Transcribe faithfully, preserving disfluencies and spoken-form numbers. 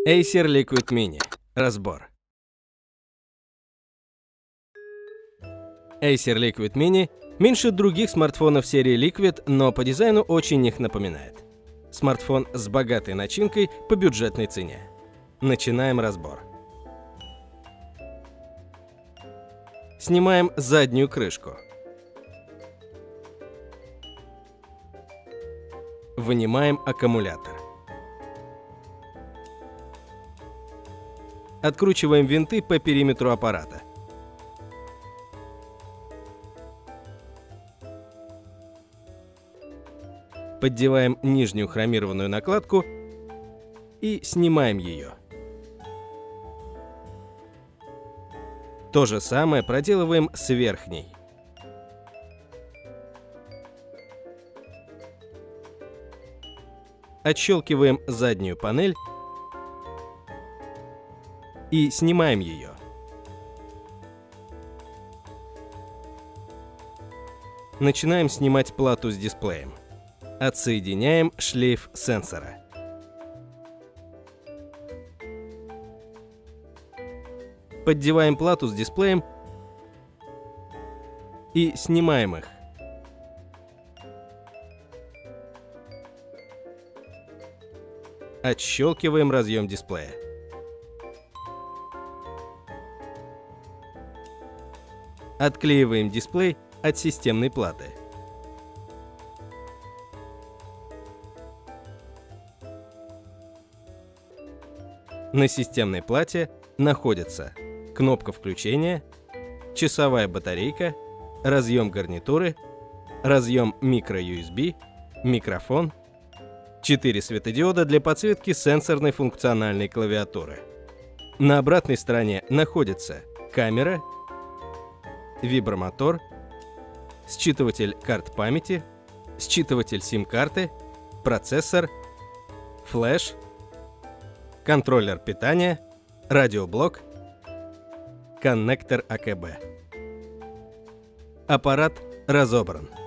Acer Liquid Mini. Разбор. Acer Liquid Mini меньше других смартфонов серии Liquid, но по дизайну очень их напоминает. Смартфон с богатой начинкой по бюджетной цене. Начинаем разбор. Снимаем заднюю крышку. Вынимаем аккумулятор. Откручиваем винты по периметру аппарата. Поддеваем нижнюю хромированную накладку и снимаем ее. То же самое проделываем с верхней. Отщелкиваем заднюю панель и снимаем ее. Начинаем снимать плату с дисплеем. Отсоединяем шлейф сенсора. Поддеваем плату с дисплеем и снимаем их. Отщелкиваем разъем дисплея. Отклеиваем дисплей от системной платы. На системной плате находятся кнопка включения, часовая батарейка, разъем гарнитуры, разъем микро-ю эс би, микрофон, четыре светодиода для подсветки сенсорной функциональной клавиатуры. На обратной стороне находится камера, вибромотор, считыватель карт памяти, считыватель сим-карты, процессор, флеш, контроллер питания, радиоблок, коннектор а ка бэ. Аппарат разобран.